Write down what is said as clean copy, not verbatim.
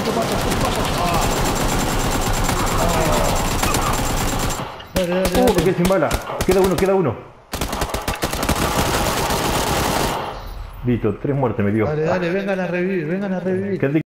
te mato. Dale, dale, Me dale. quedé sin bala. Queda uno. Listo, 3 muertes me dio. Dale, dale, vengan a revivir, vengan a revivir. Quédate